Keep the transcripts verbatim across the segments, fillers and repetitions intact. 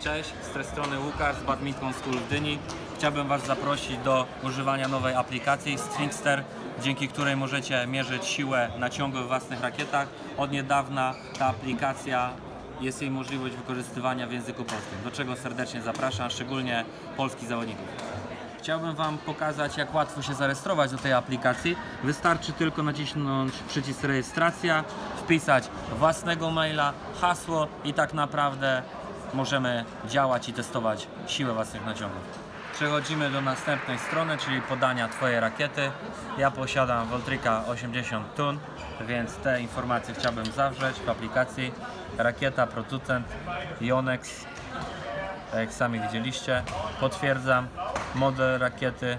Cześć, z tej strony Łukasz z Badminton School w Gdyni. Chciałbym Was zaprosić do używania nowej aplikacji Stringster, dzięki której możecie mierzyć siłę naciągu w własnych rakietach. Od niedawna ta aplikacja jest jej możliwość wykorzystywania w języku polskim, do czego serdecznie zapraszam, szczególnie polskich zawodników. Chciałbym Wam pokazać, jak łatwo się zarejestrować do tej aplikacji. Wystarczy tylko nacisnąć przycisk rejestracja, wpisać własnego maila, hasło i tak naprawdę możemy działać i testować siłę własnych naciągów. Przechodzimy do następnej strony, czyli podania Twojej rakiety. Ja posiadam Voltrika osiemdziesiąt ton, więc te informacje chciałbym zawrzeć w aplikacji. Rakieta, producent, Yonex, tak jak sami widzieliście. Potwierdzam. Model rakiety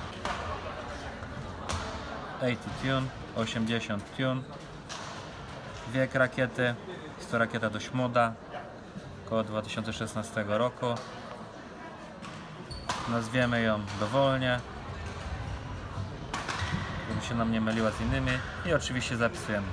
osiemdziesiąt tune, osiemdziesiąt tune. Wiek rakiety, jest to rakieta dość młoda, około dwa tysiące szesnastego roku. Nazwiemy ją dowolnie, żeby się nam nie myliła z innymi, i oczywiście zapisujemy.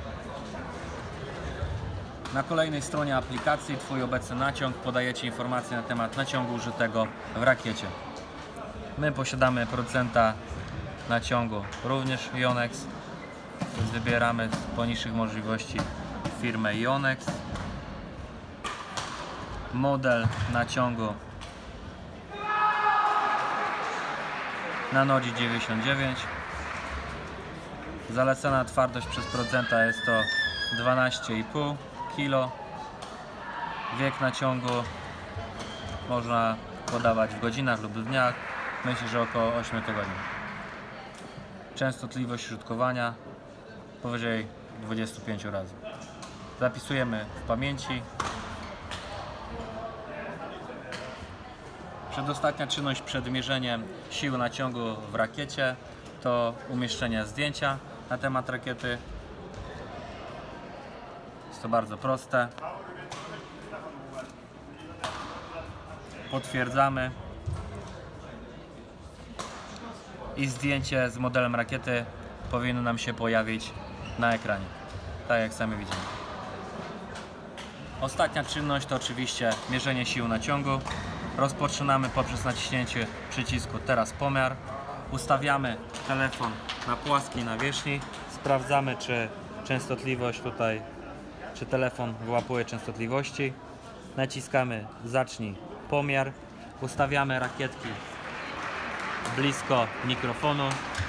Na kolejnej stronie aplikacji Twój obecny naciąg podaje Ci informacje na temat naciągu użytego w rakiecie. My posiadamy producenta naciągu, również Yonex, więc wybieramy z poniższych możliwości firmę Yonex. Model naciągu Nanodzi dziewięćdziesiąt dziewięć. Zalecana twardość przez producenta jest to dwanaście i pół kilo. Wiek naciągu można podawać w godzinach lub w dniach. Myślę, że około ośmiu tygodni. Częstotliwość użytkowania powyżej dwudziestu pięciu razy. Zapisujemy w pamięci. Przedostatnia czynność przed mierzeniem siły naciągu w rakiecie to umieszczenie zdjęcia na temat rakiety. Jest to bardzo proste. Potwierdzamy. I zdjęcie z modelem rakiety powinno nam się pojawić na ekranie, tak jak sami widzimy. Ostatnia czynność to oczywiście mierzenie sił naciągu. Rozpoczynamy poprzez naciśnięcie przycisku teraz pomiar. Ustawiamy telefon na płaskiej nawierzchni. Sprawdzamy, czy częstotliwość tutaj, czy telefon wyłapuje częstotliwości. Naciskamy zacznij pomiar. Ustawiamy rakietki blisko mikrofonu.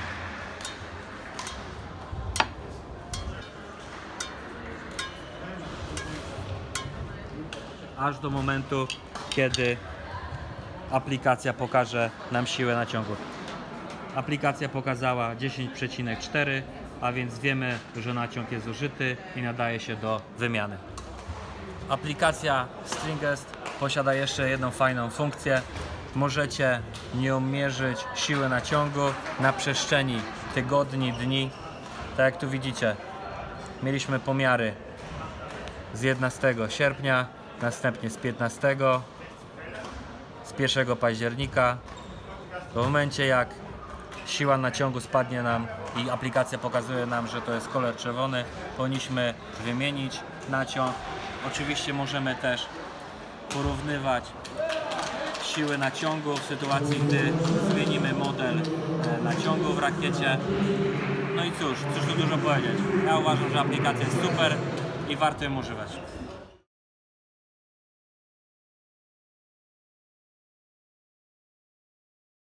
Aż do momentu, kiedy aplikacja pokaże nam siłę naciągu. Aplikacja pokazała dziesięć przecinek cztery, a więc wiemy, że naciąg jest zużyty i nadaje się do wymiany. Aplikacja Stringest posiada jeszcze jedną fajną funkcję. Możecie nią mierzyć siłę naciągu na przestrzeni tygodni, dni. Tak jak tu widzicie, mieliśmy pomiary z jedenastego sierpnia, następnie z piętnastego, z pierwszego października. W momencie, jak siła naciągu spadnie nam i aplikacja pokazuje nam, że to jest kolor czerwony, powinniśmy wymienić naciąg. Oczywiście możemy też porównywać siły naciągu w sytuacji, gdy zmienimy model naciągu w rakiecie. No i cóż, cóż tu dużo powiedzieć. Ja uważam, że aplikacja jest super i warto ją używać.